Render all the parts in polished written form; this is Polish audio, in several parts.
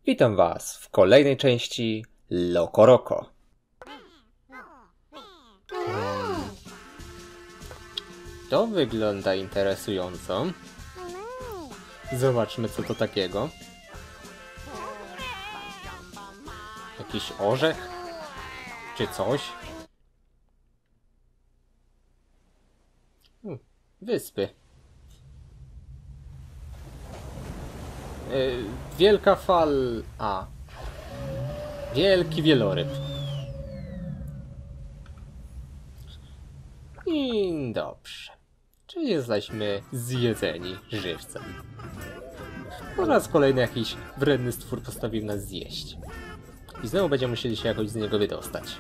Witam Was w kolejnej części Loco Roco. To wygląda interesująco. Zobaczmy, co to takiego. Jakiś orzech? Czy coś? Wyspy. Wielka fala. Wielki wieloryb. I dobrze. Czyli jesteśmy zjedzeni żywcem. Po raz kolejny jakiś wredny stwór postanowił nas zjeść. I znowu będziemy musieli się jakoś z niego wydostać.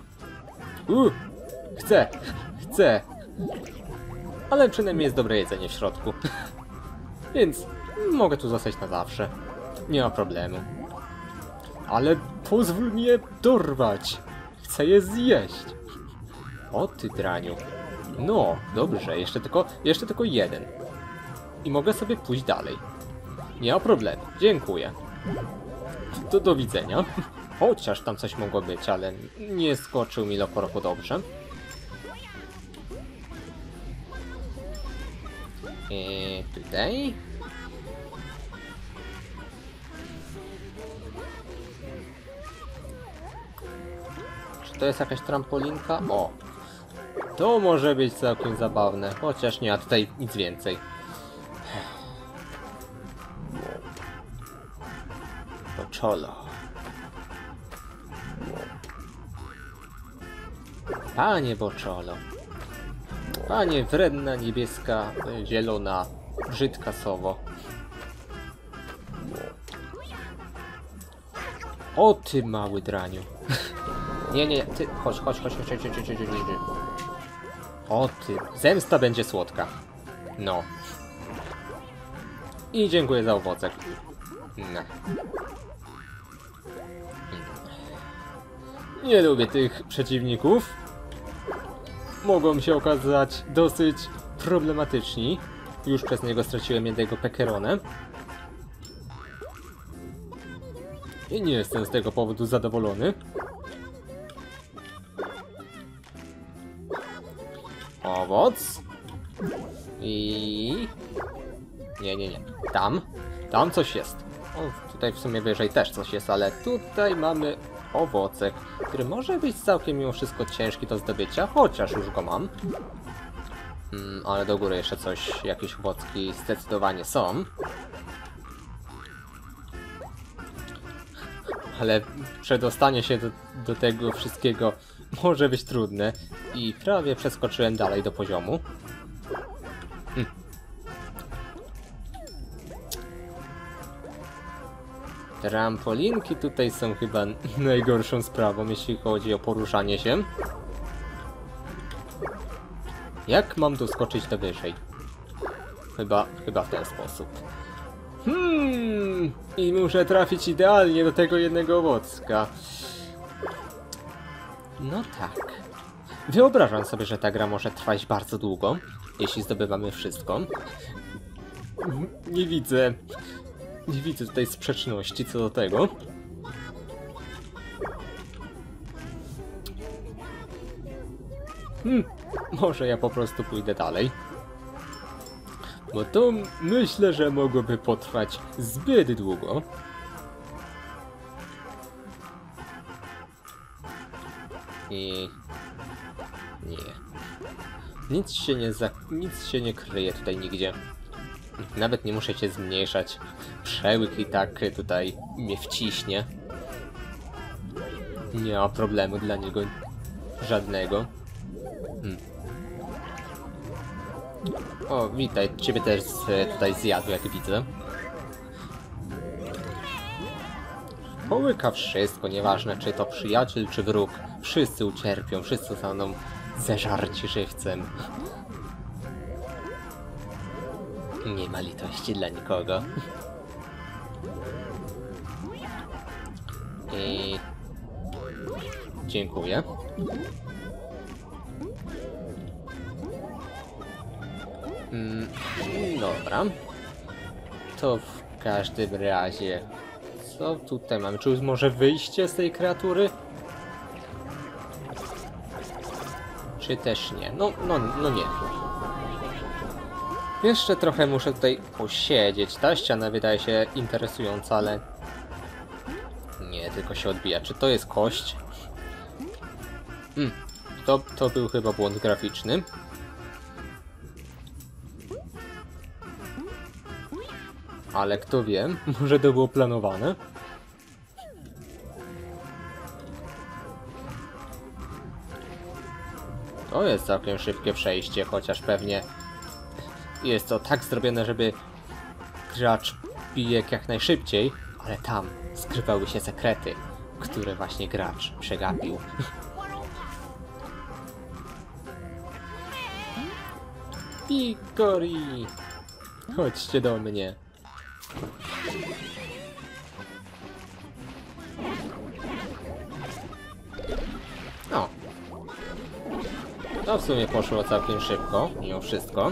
Chcę. Ale przynajmniej jest dobre jedzenie w środku. Więc mogę tu zostać na zawsze. Nie ma problemu. Ale pozwól mi je dorwać. Chcę je zjeść. O ty draniu. No, dobrze, jeszcze tylko jeden. I mogę sobie pójść dalej. Nie ma problemu, dziękuję. To do widzenia. Chociaż tam coś mogło być, ale nie skoczył mi Loco Roco dobrze. Tutaj. Czy to jest jakaś trampolinka? O! To może być całkiem zabawne, chociaż nie ma tutaj nic więcej. Boczolo. Panie Boczolo. Panie wredna, niebieska, zielona, brzydka sowo. O ty mały draniu. Nie, ty, chodź. O ty, zemsta będzie słodka. No. I dziękuję za owocek. No. Nie lubię tych przeciwników. Mogą się okazać dosyć problematyczni. Już przez niego straciłem jednego pekeronę. I nie jestem z tego powodu zadowolony. Owoc. I... Nie. Tam coś jest. O, tutaj w sumie wyżej też coś jest, ale tutaj mamy owocek, który może być całkiem mimo wszystko ciężki do zdobycia, chociaż już go mam. Ale do góry jeszcze jakieś owocki zdecydowanie są. Ale przedostanie się do tego wszystkiego może być trudne i prawie przeskoczyłem dalej do poziomu. Trampolinki tutaj są chyba najgorszą sprawą, jeśli chodzi o poruszanie się. Jak mam doskoczyć do wyżej? Chyba w ten sposób. I muszę trafić idealnie do tego jednego owocka. No tak. Wyobrażam sobie, że ta gra może trwać bardzo długo, jeśli zdobywamy wszystko. Nie widzę tutaj sprzeczności co do tego. Może ja po prostu pójdę dalej. Bo to myślę, że mogłoby potrwać zbyt długo. I... nie. Nic się nie kryje tutaj nigdzie. Nawet nie muszę się zmniejszać. Przełyk i tak tutaj mnie wciśnie. Nie ma problemu dla niego żadnego. O, witaj. Ciebie też tutaj zjadł, jak widzę. Połyka wszystko, nieważne czy to przyjaciel, czy wróg. Wszyscy ucierpią, wszyscy zostaną zeżarci żywcem. Nie ma litości dla nikogo. I... dziękuję. Dobra. To w każdym razie Co tutaj mamy? Czy może wyjście z tej kreatury? Czy też nie? No nie. Jeszcze trochę muszę tutaj posiedzieć. Ta ściana wydaje się interesująca, ale... Nie, tylko się odbija. Czy to jest kość? To był chyba błąd graficzny. Ale kto wie, może to było planowane. To jest całkiem szybkie przejście, chociaż pewnie jest to tak zrobione, żeby gracz biegł jak najszybciej, ale tam skrywały się sekrety, które właśnie gracz przegapił. Picori! Chodźcie do mnie. O. To w sumie poszło całkiem szybko, mimo wszystko.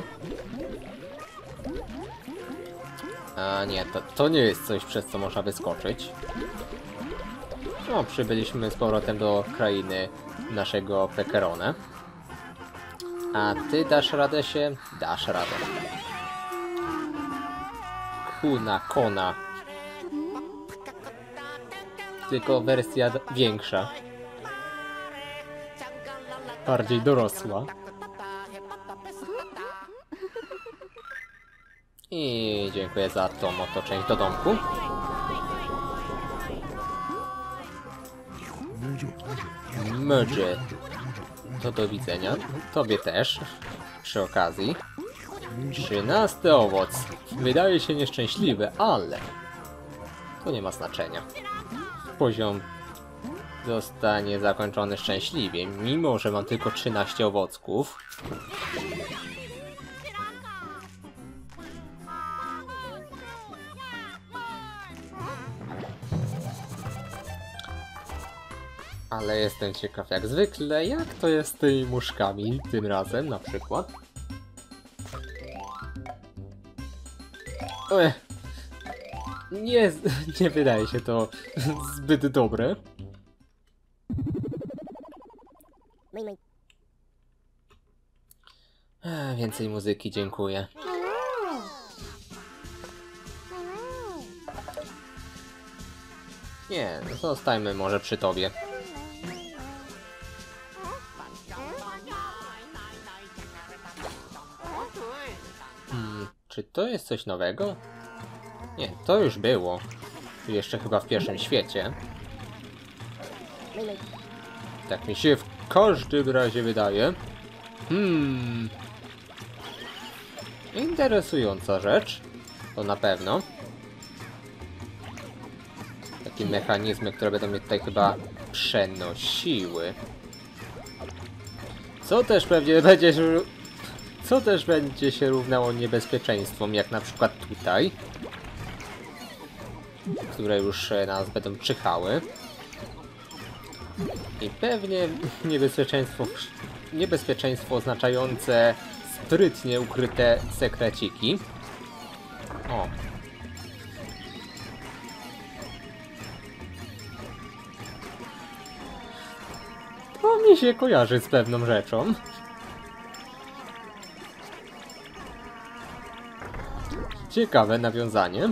A nie, to nie jest coś, przez co można wyskoczyć. No, przybyliśmy z powrotem do krainy naszego Pekerone. A ty dasz radę się? Dasz radę. Kuna, kona. Tylko wersja większa. Bardziej dorosła. I dziękuję za tą oto część do domku. Merge. To do widzenia. Tobie też. Przy okazji. 13 owoc. Wydaje się nieszczęśliwy, ale... to nie ma znaczenia. Poziom zostanie zakończony szczęśliwie, mimo że mam tylko 13 owocków. Ale jestem ciekaw jak zwykle, jak to jest z tymi muszkami tym razem na przykład. Nie wydaje się to zbyt dobre. Więcej muzyki, dziękuję. Nie, zostańmy może przy tobie. Czy to jest coś nowego? Nie, to już było. Jeszcze chyba w pierwszym świecie. Tak mi się w każdym razie wydaje. Interesująca rzecz. To na pewno. Takie mechanizmy, które będą mnie tutaj chyba przenosiły. Co też pewnie będzie... Co też będzie się równało niebezpieczeństwom, jak na przykład tutaj. Które już nas będą czyhały. I pewnie niebezpieczeństwo oznaczające sprytnie ukryte sekreciki. O. To mi się kojarzy z pewną rzeczą. Ciekawe nawiązanie.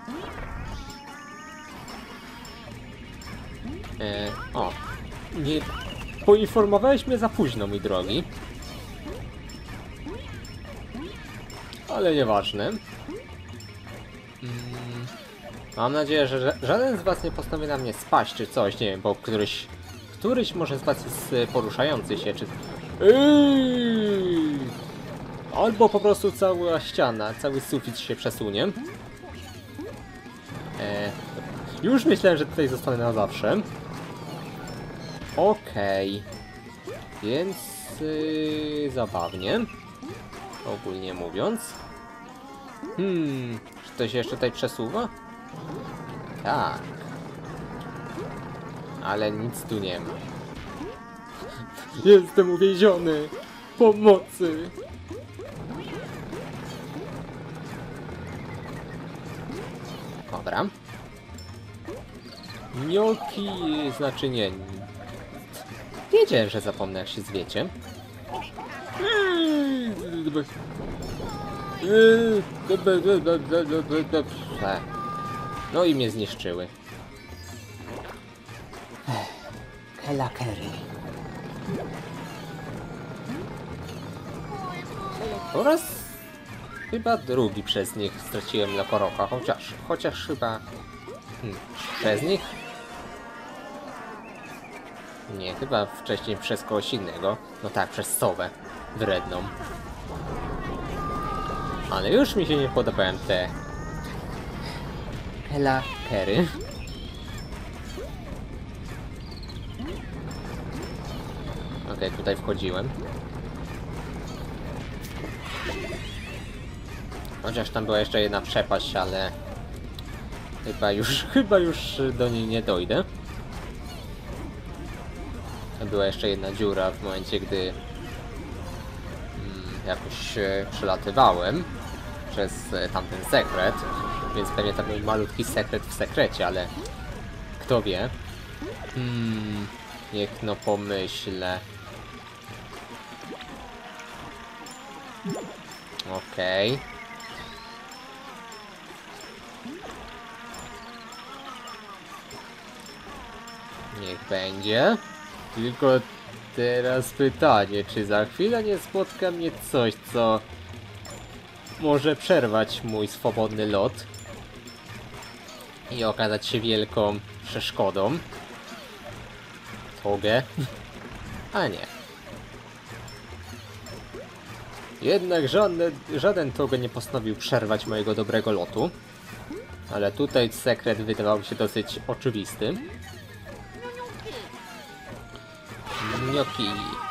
O. Nie poinformowałeś mnie za późno, mój drogi. Ale nieważne. Mam nadzieję, że żaden z was nie postanowi na mnie spaść, czy coś, nie wiem, bo któryś może z was jest poruszający się, czy... Albo po prostu cała ściana, cały sufit się przesunie. Już myślałem, że tutaj zostanę na zawsze. Okej. Więc... zabawnie. Ogólnie mówiąc. Czy to się jeszcze tutaj przesuwa? Tak. Ale nic tu nie ma. Jestem uwięziony! Pomocy! Dobra. Gnioki, znaczy nie. Wiedziałem, że zapomnę jak się zwiecie. No i mnie zniszczyły. Kelakery. Oraz chyba drugi przez nich straciłem Lokoroka, chociaż chyba przez nich? Nie, chyba wcześniej przez kogoś innego. No tak, przez sowę wredną. Ale już mi się nie podobają te Kelakery. Okej, tutaj wchodziłem. Chociaż tam była jeszcze jedna przepaść, ale chyba już do niej nie dojdę. Była jeszcze jedna dziura w momencie, gdy jakoś przelatywałem przez tamten sekret, więc pewnie to był malutki sekret w sekrecie, ale kto wie. Niech no pomyślę. Okej. Niech będzie. Tylko teraz pytanie, czy za chwilę nie spotka mnie coś, co może przerwać mój swobodny lot i okazać się wielką przeszkodą. Togę? A nie. Jednak żaden Togę nie postanowił przerwać mojego dobrego lotu. Ale tutaj sekret wydawał mi się dosyć oczywisty. Gnioki.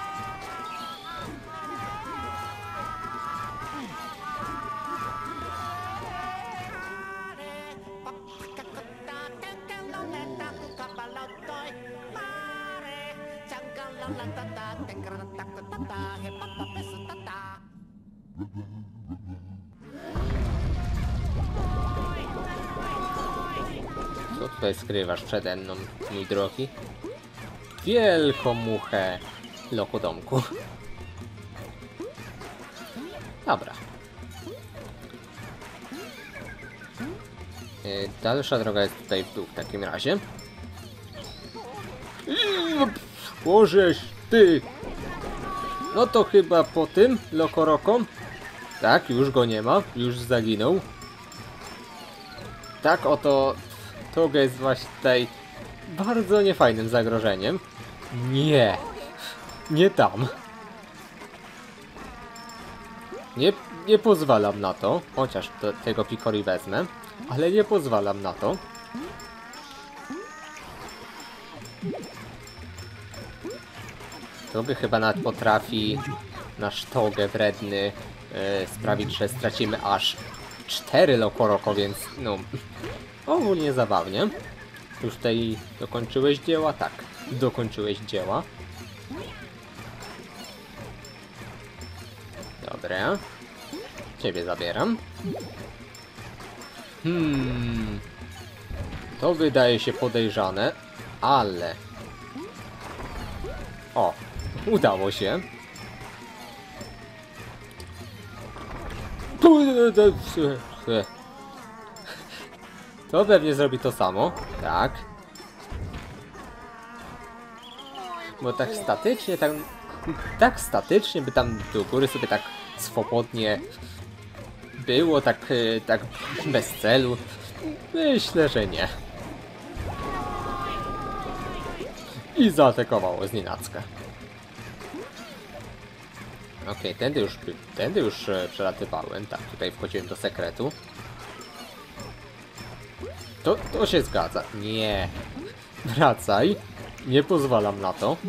Co tutaj skrywasz przede mną, mój drogi? Wielką muchę lokodomku. Dobra. Dalsza droga jest tutaj w dół w takim razie. Bożeś ty! No to chyba po tym Lokorokom. Tak, już go nie ma, już zaginął. Tak oto Toga jest właśnie tutaj bardzo niefajnym zagrożeniem. Nie, nie tam. Nie pozwalam na to, chociaż tego Picori wezmę, ale nie pozwalam na to. Toga chyba nawet potrafi nasz Togę wredny sprawić, że stracimy aż 4 Lokoroko, więc no ogólnie zabawnie. Już tutaj dokończyłeś dzieła? Tak, dokończyłeś dzieła. Dobra. Ciebie zabieram. To wydaje się podejrzane, ale... O, udało się. To pewnie zrobi to samo. Tak. Bo tak statycznie, tak statycznie by tam do góry sobie tak swobodnie było, tak bez celu. Myślę, że nie. I zaatakowało znienacka. Okej, tędy już przelatywałem. Tak, tutaj wchodziłem do sekretu. To się zgadza. Nie. Wracaj. Nie pozwalam na to.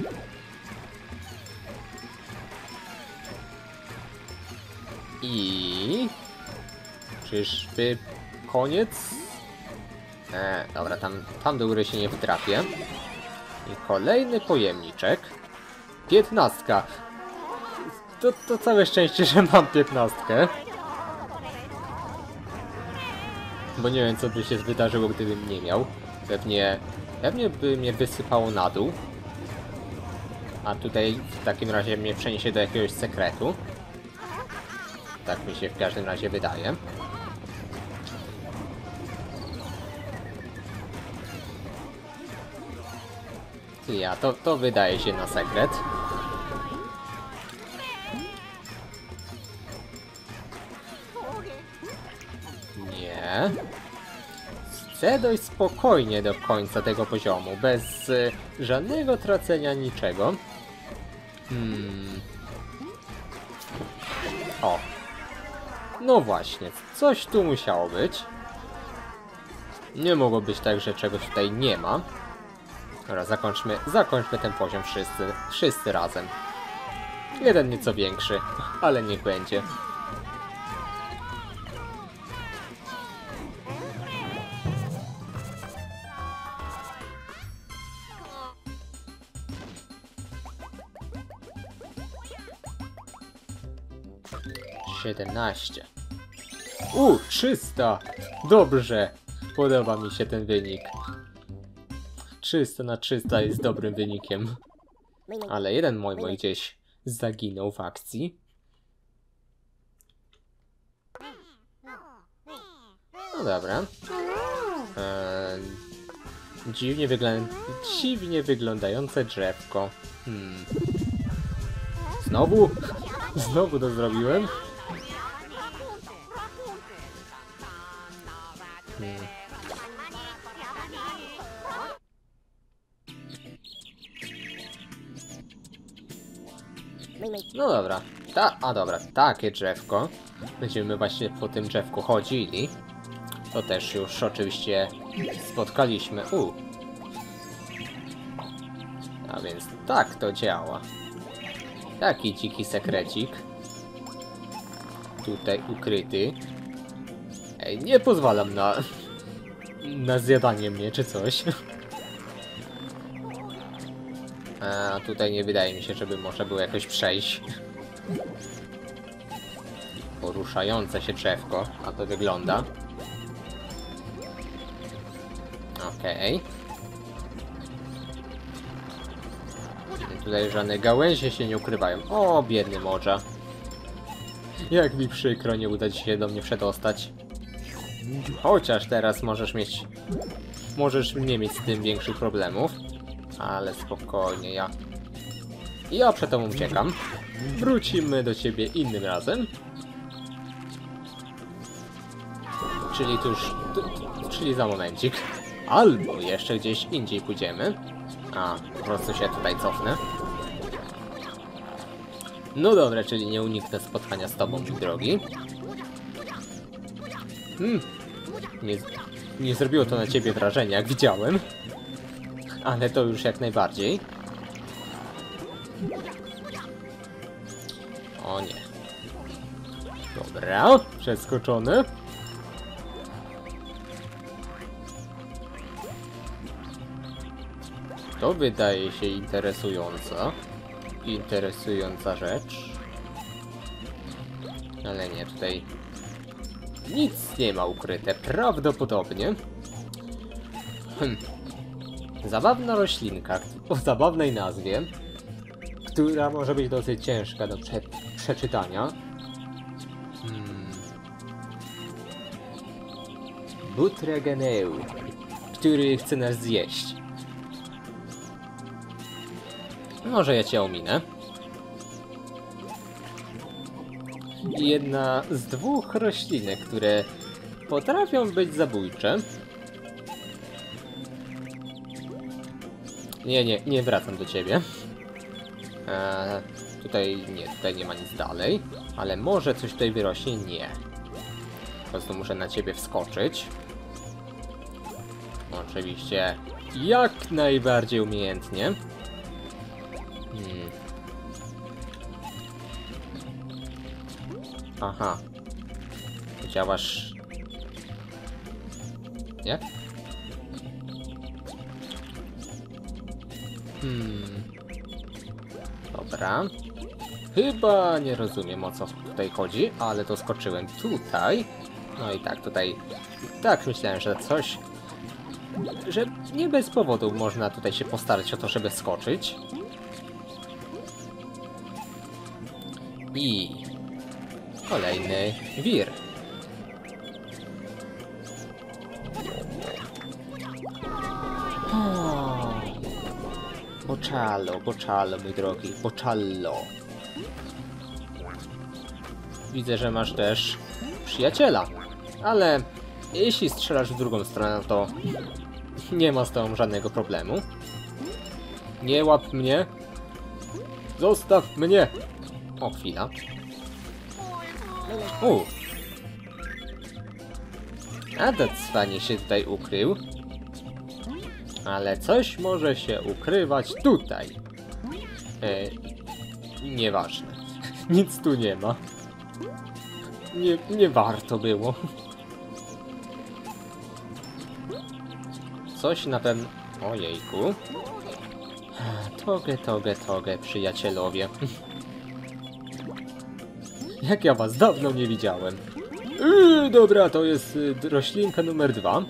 I... Czyżby koniec? Dobra, tam do góry się nie wtrafię. I kolejny pojemniczek. 15. To całe szczęście, że mam 15. Bo nie wiem, co by się wydarzyło, gdybym nie miał. Pewnie Pewnie by mnie wysypało na dół. A tutaj w takim razie mnie przeniesie do jakiegoś sekretu. Tak mi się w każdym razie wydaje. Ja, to wydaje się na sekret. Nie. Chcę dojść spokojnie do końca tego poziomu, bez żadnego tracenia niczego. O. No właśnie, coś tu musiało być. Nie mogło być tak, że czegoś tutaj nie ma. Dobra, zakończmy ten poziom wszyscy razem. Jeden nieco większy, ale niech będzie. $17. 300! Dobrze! Podoba mi się ten wynik. 300 na 300 jest dobrym wynikiem. Ale jeden mój gdzieś zaginął w akcji. No dobra. Dziwnie wyglądające drzewko. Znowu? Znowu to zrobiłem? No dobra. Dobra, takie drzewko. Będziemy właśnie po tym drzewku chodzili. To też już oczywiście spotkaliśmy. A więc tak to działa. Taki dziki sekrecik. Tutaj ukryty. Ej, nie pozwalam na zjadanie mnie czy coś. A tutaj nie wydaje mi się, żeby można było jakoś przejść. Poruszające się drzewko, a to wygląda. Okej. Tutaj żadne gałęzie się nie ukrywają. O, biedny morza. Jak mi przykro, nie uda ci się do mnie przedostać. Chociaż teraz możesz nie mieć z tym większych problemów. Ale spokojnie, ja przed tobą uciekam. Wrócimy do ciebie innym razem. Czyli czyli za momencik. Albo jeszcze gdzieś indziej pójdziemy. A, po prostu się tutaj cofnę. No dobra, czyli nie uniknę spotkania z tobą, mój drogi. Nie zrobiło to na ciebie wrażenia, jak widziałem. Ale to już jak najbardziej. O nie. Dobra, przeskoczone. To wydaje się interesująca rzecz. Ale nie, tutaj nic nie ma ukryte, prawdopodobnie. Zabawna roślinka o zabawnej nazwie, która może być dosyć ciężka do przeczytania. Butregeneu, który chce nas zjeść. Może ja cię ominę. Jedna z dwóch roślinek, które potrafią być zabójcze. Nie wracam do ciebie. Tutaj nie ma nic dalej. Ale może coś tutaj wyrośnie? Nie. Po prostu muszę na ciebie wskoczyć. Oczywiście jak najbardziej umiejętnie. Aha. Działasz... Jak? Dobra. Chyba nie rozumiem, o co tutaj chodzi, ale to skoczyłem tutaj. No i tak, tutaj... Tak, myślałem, że coś... Że nie bez powodu można tutaj się postarać o to, żeby skoczyć. I kolejny wir. Boczalo, mój drogi, boczallo. Widzę, że masz też przyjaciela, ale jeśli strzelasz w drugą stronę, to nie ma z tą żadnego problemu. Nie łap mnie. Zostaw mnie. O, chwila. A to cwanie się tutaj ukrył. Ale coś może się ukrywać tutaj. Nieważne. Nic tu nie ma. Nie warto było. Coś na pewno... Ojejku. Toge, przyjacielowie. Jak ja was dawno nie widziałem. Dobra, to jest roślinka numer 2.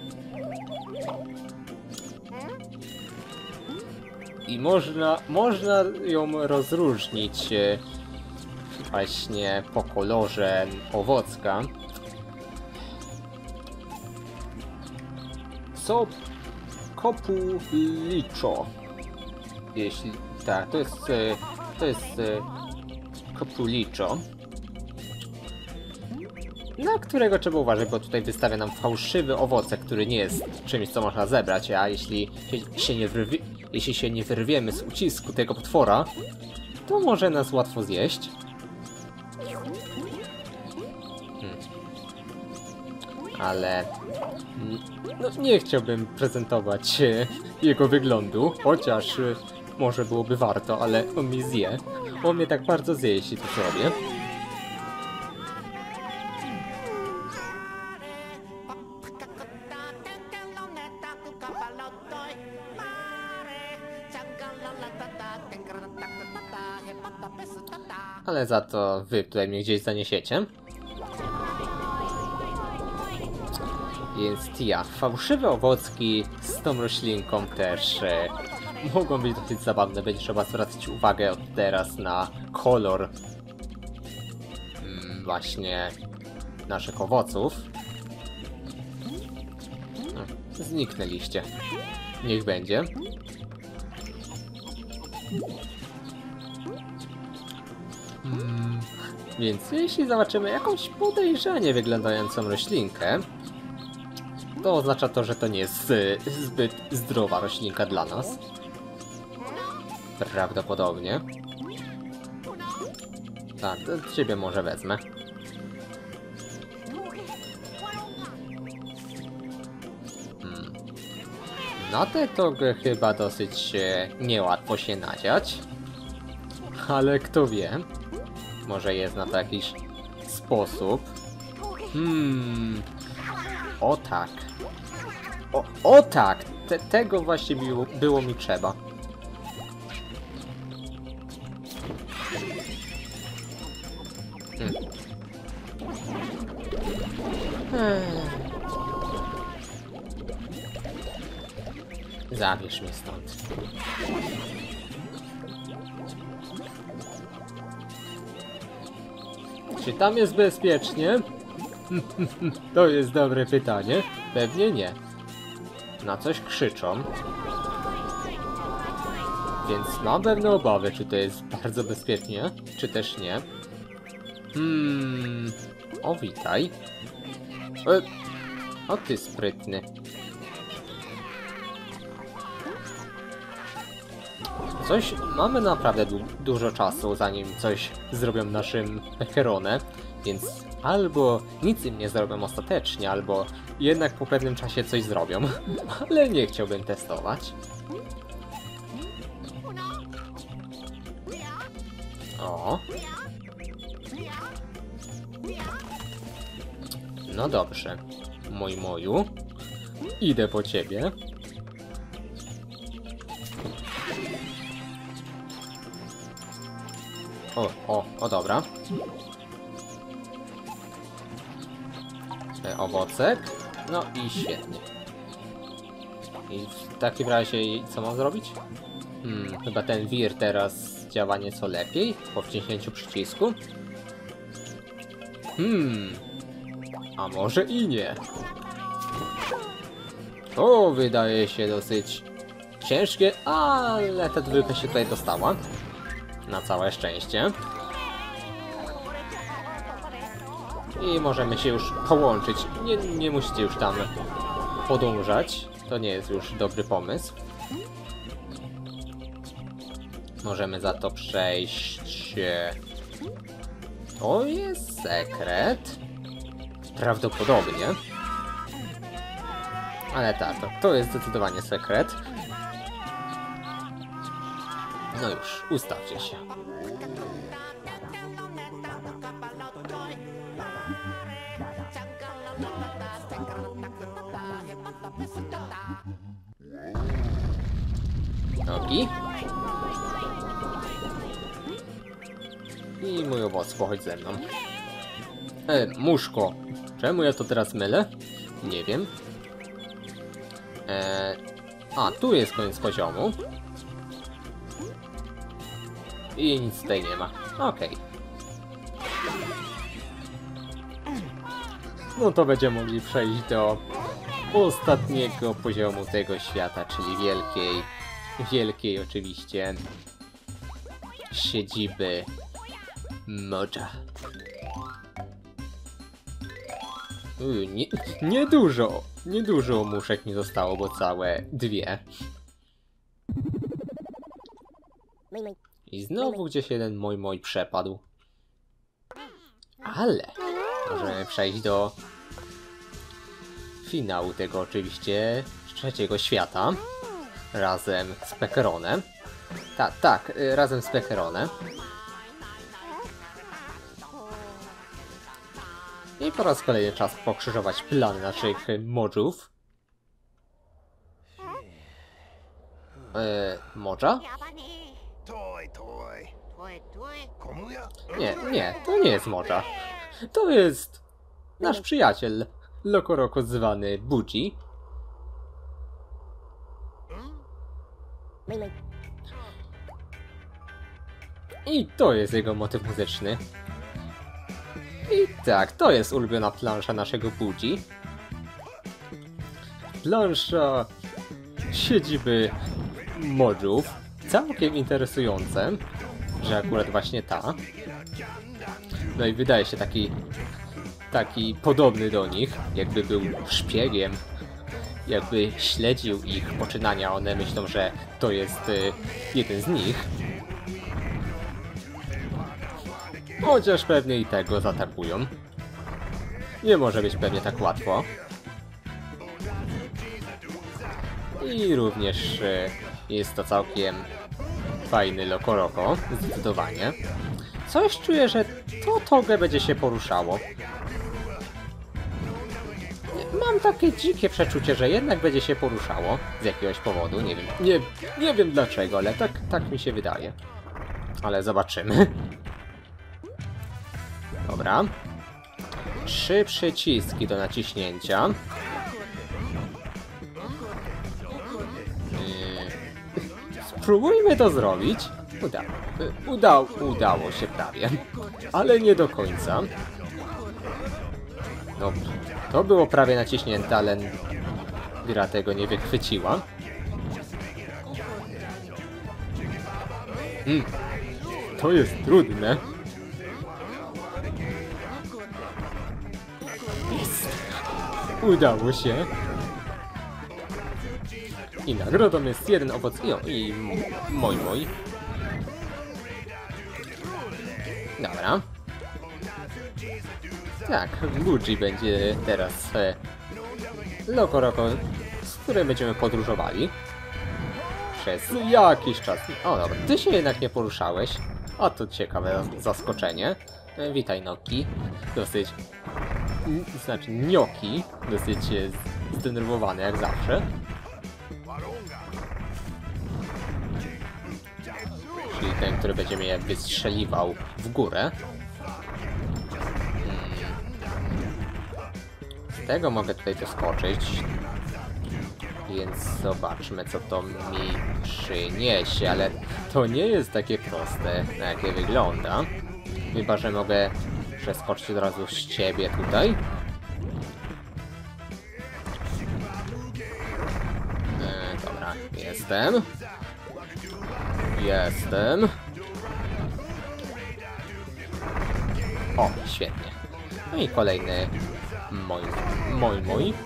I można ją rozróżnić właśnie po kolorze owocka. Co Kopuliczo. Jeśli tak, to jest Kopuliczo. Na którego trzeba uważać, bo tutaj wystawia nam fałszywy owocek, który nie jest czymś, co można zebrać, a jeśli się nie wyrwiemy z ucisku tego potwora, to może nas łatwo zjeść. Ale... no, nie chciałbym prezentować jego wyglądu, chociaż może byłoby warto, ale on mnie zje. On mnie tak bardzo zje, jeśli to zrobię. Ale za to wy tutaj mnie gdzieś zaniesiecie. Więc tia, fałszywe owocki z tą roślinką też mogą być dosyć zabawne. Będzie trzeba zwracać uwagę od teraz na kolor właśnie naszych owoców. Zniknęliście. Niech będzie. Więc jeśli zobaczymy jakąś podejrzanie wyglądającą roślinkę, to oznacza to, że to nie jest zbyt zdrowa roślinka dla nas. Prawdopodobnie. Tak, to ciebie może wezmę. Na te to chyba dosyć niełatwo się nadziać. Ale kto wie? Może jest na to jakiś sposób. O tak. O tak! Tego właśnie było mi trzeba. Zabierz mnie stąd. Czy tam jest bezpiecznie? To jest dobre pytanie. Pewnie nie. Na coś krzyczą. Więc mam pewne obawy, czy to jest bardzo bezpiecznie, czy też nie. O, witaj. O, ty sprytny. Mamy naprawdę dużo czasu, zanim coś zrobią naszym Heronę, więc albo nic im nie zrobią ostatecznie, albo jednak po pewnym czasie coś zrobią. Ale nie chciałbym testować. O. No dobrze. Moju. Idę po ciebie. O, dobra. Owocek. No i świetnie. I w takim razie co mam zrobić? Chyba ten wir teraz działa nieco lepiej po wciśnięciu przycisku. A może i nie. To wydaje się dosyć ciężkie, ale ta dwójka się tutaj dostała. Na całe szczęście. I możemy się już połączyć. Nie musicie już tam podążać. To nie jest już dobry pomysł. Możemy za to przejść. To jest sekret. Prawdopodobnie. Ale tak, to jest zdecydowanie sekret. No już, ustawcie się. Nogi. I mój owoc, pochodź ze mną. Muszko. Czemu ja to teraz mylę? Nie wiem. A, tu jest koniec poziomu. I nic tutaj nie ma. Okej. No to będziemy mogli przejść do ostatniego poziomu tego świata, czyli wielkiej oczywiście siedziby Modża. Niedużo muszek mi zostało, bo całe 2. I znowu gdzieś jeden mój przepadł. Ale możemy przejść do finału tego oczywiście trzeciego świata. Razem z Pekaronem. Tak, razem z Pekaronem. I po raz kolejny czas pokrzyżować plany naszych Modżów. Modża? Nie, to nie jest Modża. To jest nasz przyjaciel, Lokoroko zwany Budgie. I to jest jego motyw muzyczny. I tak, to jest ulubiona plansza naszego Budgie. Plansza siedziby Modżów. Całkiem interesujące, że akurat właśnie ta. No i wydaje się taki podobny do nich, jakby był szpiegiem, jakby śledził ich poczynania. One myślą, że to jest jeden z nich. Chociaż pewnie i tego zaatakują. Nie może być pewnie tak łatwo. I również jest to całkiem fajny Lokoroko, zdecydowanie. Coś czuję, że to Togę będzie się poruszało. Mam takie dzikie przeczucie, że jednak będzie się poruszało z jakiegoś powodu. Nie wiem dlaczego, ale tak mi się wydaje. Ale zobaczymy. Dobra. 3 przyciski do naciśnięcia. Spróbujmy to zrobić. Udało się prawie. Ale nie do końca. No, to było prawie naciśnięte, ale gra tego nie wychwyciła. To jest trudne. Udało się. I nagrodą jest jeden owoc i mój. Dobra. Tak, Budgie będzie teraz Lokoroko, z którym będziemy podróżowali. Przez jakiś czas. O dobra, ty się jednak nie poruszałeś. A to ciekawe zaskoczenie. Witaj, Noki. Dosyć... Znaczy, Nioki. Dosyć zdenerwowany jak zawsze. Czyli ten, który będzie mnie wystrzeliwał w górę. Z tego mogę tutaj doskoczyć. Więc zobaczmy, co to mi przyniesie, ale to nie jest takie proste, na jakie wygląda. Chyba że mogę przeskoczyć od razu z ciebie tutaj. Dobra, jestem. O, świetnie. No i kolejny mój.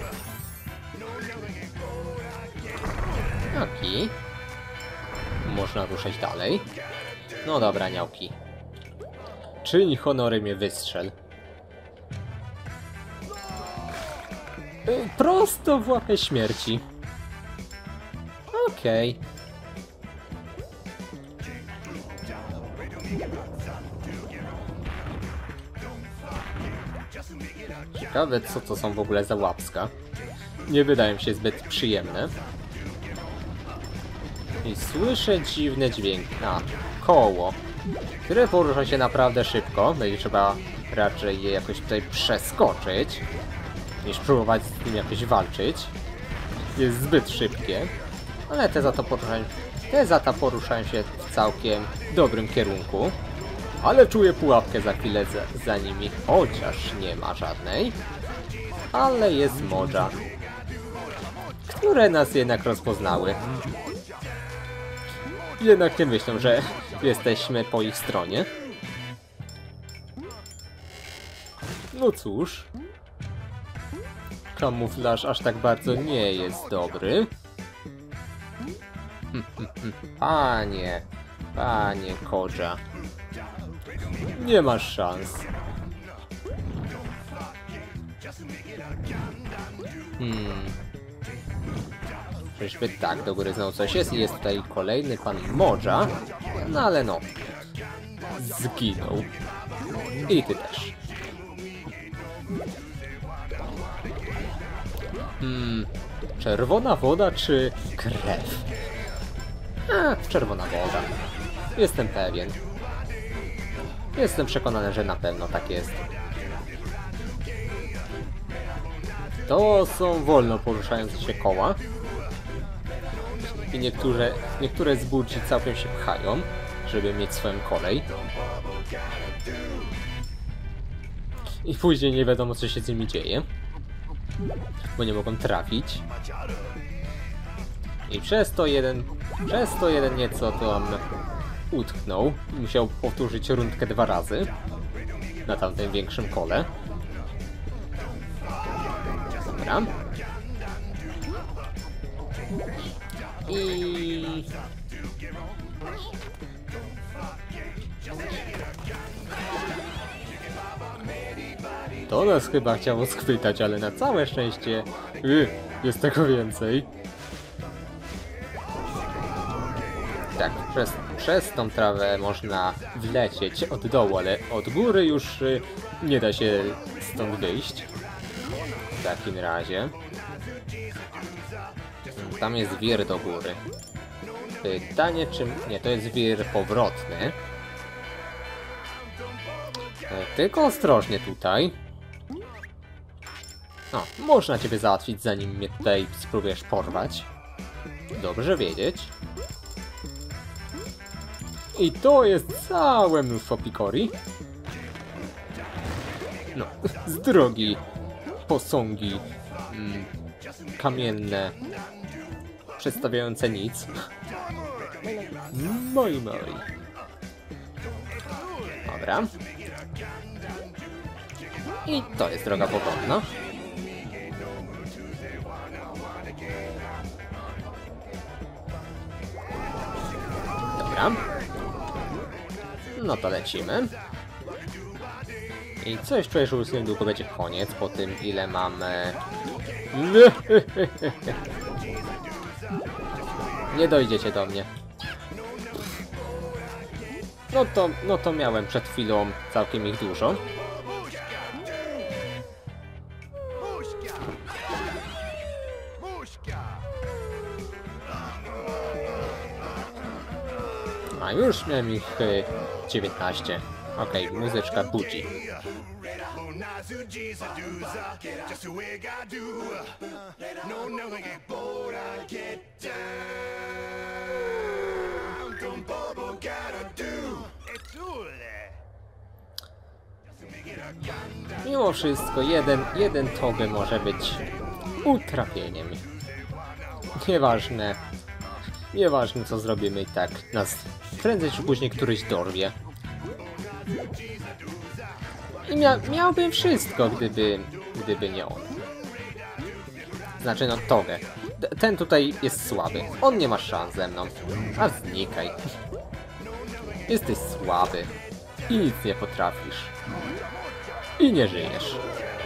Okej. Można ruszać dalej. No dobra, niałki. Czyń honory, mnie wystrzel. Prosto w łapę śmierci. Okej. Ciekawe, co to są w ogóle za łapska. Nie wydają się zbyt przyjemne. I słyszę dziwne dźwięki. Koło, które porusza się naprawdę szybko. Będzie trzeba raczej je jakoś tutaj przeskoczyć, niż próbować z nim jakoś walczyć. Jest zbyt szybkie, ale te za to poruszają się w całkiem dobrym kierunku. Ale czuję pułapkę za chwilę za nimi, chociaż nie ma żadnej. Ale jest morza, które nas jednak rozpoznały. Jednak nie myślą, że jesteśmy po ich stronie. No cóż. Kamuflaż aż tak bardzo nie jest dobry. Panie Kodża. Nie masz szans. Czyżby tak, do góry znowu coś jest i jest tutaj kolejny pan Modża. No ale no. Zginął. I ty też. Czerwona woda czy krew? Czerwona woda. Jestem pewien. Jestem przekonany, że na pewno tak jest. To są wolno poruszające się koła. I niektóre z budzi całkiem się pchają, żeby mieć swoją kolej. I później nie wiadomo, co się z nimi dzieje, bo nie mogą trafić. I przez to jeden nieco tam utknął. Musiał powtórzyć rundkę 2 razy na tamtym większym kole. Dobra. I... to nas chyba chciało schwytać, ale na całe szczęście jest tego więcej. Tak, przez tą trawę można wlecieć od dołu, ale od góry już nie da się stąd wyjść. W takim razie. Tam jest wir do góry. Pytanie, czy... nie, to jest wir powrotny. Tylko ostrożnie tutaj. O, można ciebie załatwić, zanim mnie tutaj spróbujesz porwać. Dobrze wiedzieć. I to jest całe mnóstwo pikori. No, z drogi posągi kamienne, przedstawiające nic. Moi. Dobra. I to jest droga powrotna. Dobra. No to lecimy. I coś czuję, że już niedługo będzie koniec, po tym ile mamy... Nie dojdziecie do mnie. No to miałem przed chwilą całkiem ich dużo. A już miałem ich 19. Okej, muzyczka budzi. Mimo wszystko jeden Toge może być utrapieniem. Nieważne co zrobimy, i tak nas prędzej czy później któryś dorwie. I miałbym wszystko, gdyby nie on. Znaczy no Toge. Ten tutaj jest słaby. On nie ma szans ze mną. A znikaj. Jesteś słaby. I nic nie potrafisz. I nie żyjesz.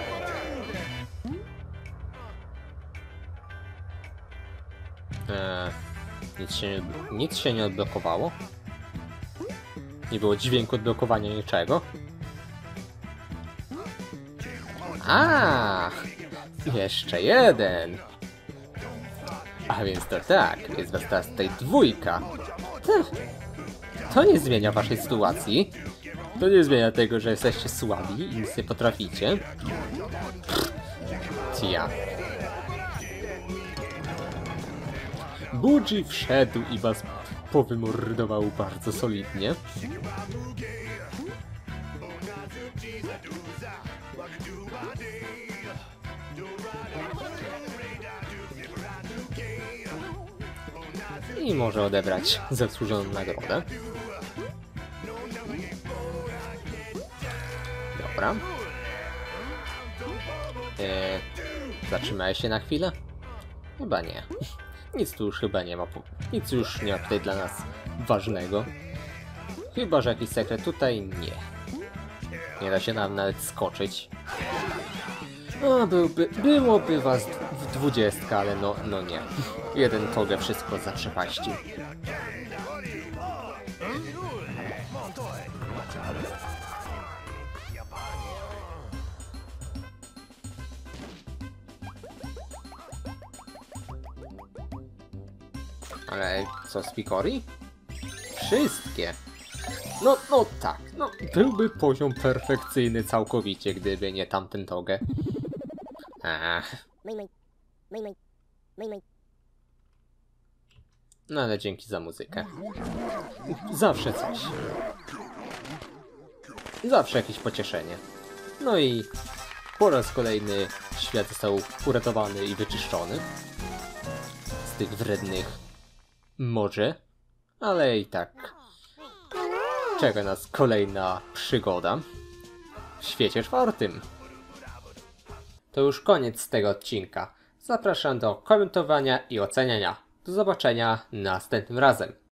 Nic się nie odblokowało? Nie było dźwięku odblokowania niczego? A, jeszcze jeden! A więc to tak, jest was teraz tutaj dwójka. To nie zmienia waszej sytuacji. To nie zmienia tego, że jesteście słabi i nic nie potraficie. Tia. Budzi wszedł i was powymordował bardzo solidnie. I może odebrać zasłużoną nagrodę. Dobra. Zatrzymaj się na chwilę? Chyba nie. Nic tu już chyba nie ma. Nic już nie ma tutaj dla nas ważnego. Chyba że jakiś sekret tutaj? Nie. Nie da się nam nawet skoczyć. No, byłoby was w 20, ale no nie. Jeden Toge wszystko zaprzepaścił. Ale co z Picori? Wszystkie. No tak, no byłby poziom perfekcyjny całkowicie, gdyby nie tamten Toge. No ale dzięki za muzykę. Zawsze coś. Zawsze jakieś pocieszenie. No i po raz kolejny świat został uratowany i wyczyszczony z tych wrednych może, ale i tak czeka nas kolejna przygoda w świecie czwartym. To już koniec tego odcinka. Zapraszam do komentowania i oceniania. Do zobaczenia następnym razem.